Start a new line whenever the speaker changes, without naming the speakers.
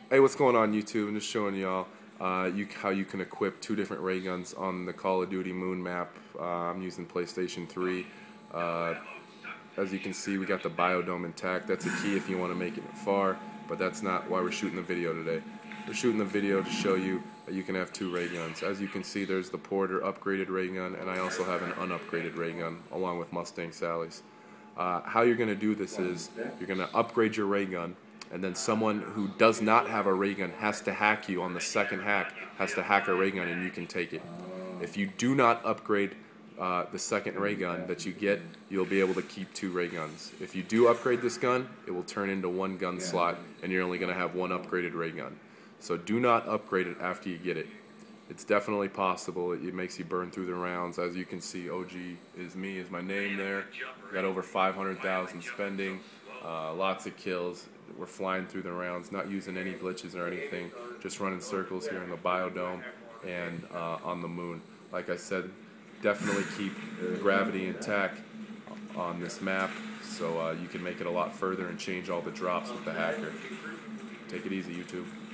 Hey, what's going on YouTube? I'm just showing y'all how you can equip two different ray guns on the Call of Duty Moon map. I'm using PlayStation 3. As you can see, we got the biodome intact. That's a key if you want to make it far, but that's not why we're shooting the video today. We're shooting the video to show you that you can have two ray guns. As you can see, there's the Porter upgraded ray gun, and I also have an unupgraded ray gun along with Mustang Sally's. How you're going to do this is you're going to upgrade your ray gun, and then someone who does not have a ray gun has to hack you on the second hack, has to hack a ray gun, and you can take it. If you do not upgrade the second ray gun that you get, you'll be able to keep two ray guns. If you do upgrade this gun, it will turn into one gun slot, and you're only going to have one upgraded ray gun. So do not upgrade it after you get it. It's definitely possible. It makes you burn through the rounds. As you can see, OGizME is my name there. Got over 500,000 spending, lots of kills. We're flying through the rounds, not using any glitches or anything, just running circles here in the biodome and on the moon. Like I said, definitely keep the gravity intact on this map so you can make it a lot further and change all the drops with the hacker. Take it easy, YouTube.